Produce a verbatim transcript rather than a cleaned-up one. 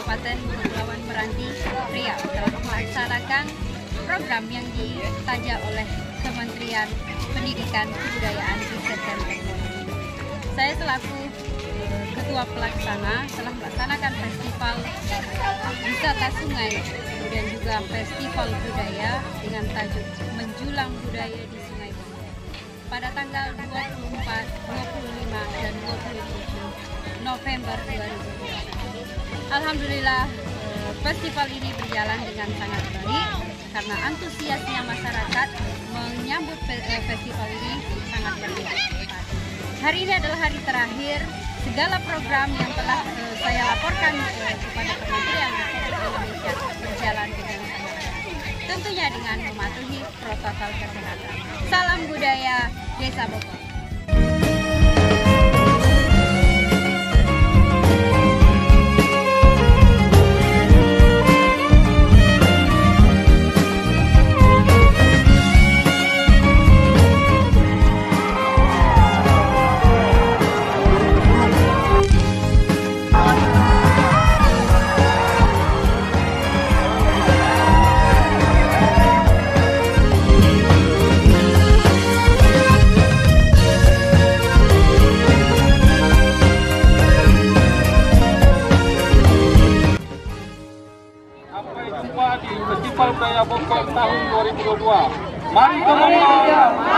Kabupaten Kepulauan Meranti Riau telah melaksanakan program yang ditaja oleh Kementerian Pendidikan, Kebudayaan, Riset dan Teknologi. Saya selaku Ketua Pelaksana telah melaksanakan festival wisata sungai, kemudian juga festival budaya dengan tajuk Menjulang Budaya di Sungai Bondowoso pada tanggal dua puluh empat, dua puluh lima, dan dua puluh tujuh November dua ribu dua puluh satu. Alhamdulillah festival ini berjalan dengan sangat baik karena antusiasnya masyarakat menyambut festival ini sangat baik. Hari ini adalah hari terakhir. Segala program yang telah uh, saya laporkan uh, kepada Kementerian Republik Indonesia berjalan dengan sangat baik. Tentunya dengan mematuhi protokol kesehatan. Salam budaya Desa Bogor. Sampai jumpa di Festival Budaya Bogor tahun dua ribu dua puluh dua. Mari teman-teman.